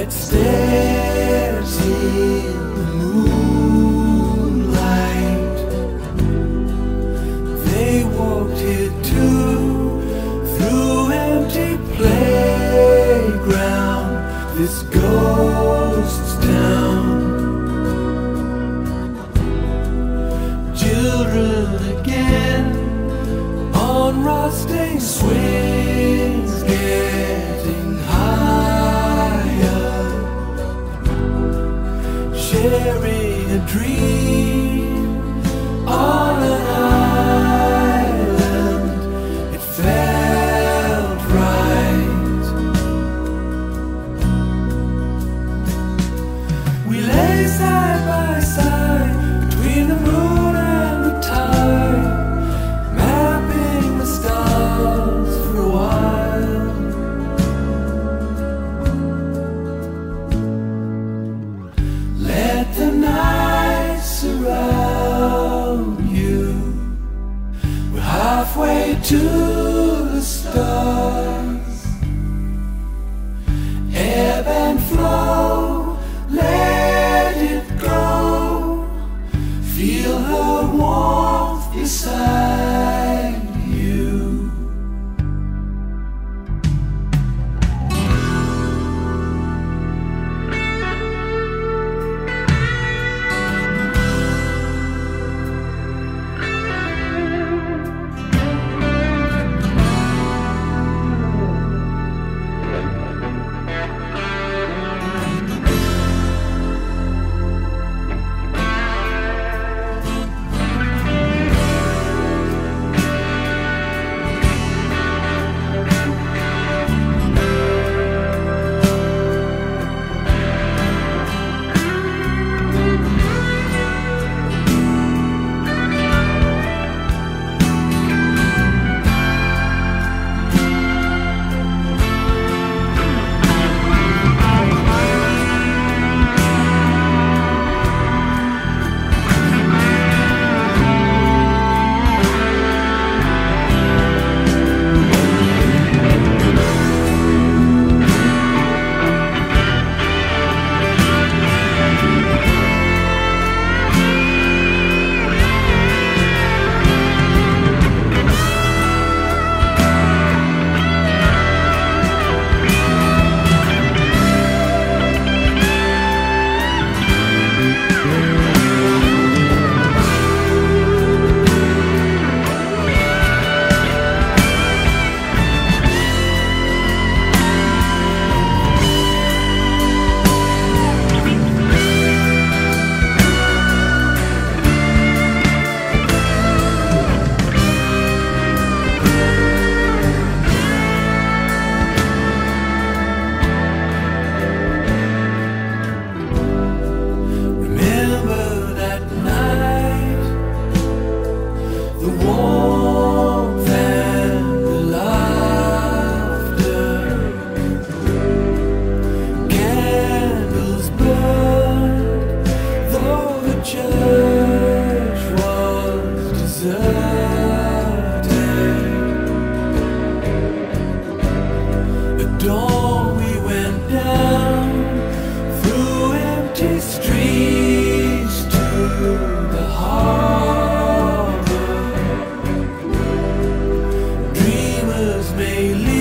white stairs in the moonlight. They walked here too, through empty playground, this ghost town. Children again on rusty swings, getting higher, sharing a dream on an island. It felt right. We lay side by side between the moon and the tide, mapping the stars for a while. Let the night surround you. We're halfway to the stars. Ebb and flow, let it go. Feel her warmth beside you. The warmth and the laughter, candles burned, though the church was deserted. At dawn we went down through empty streets to the harbor. May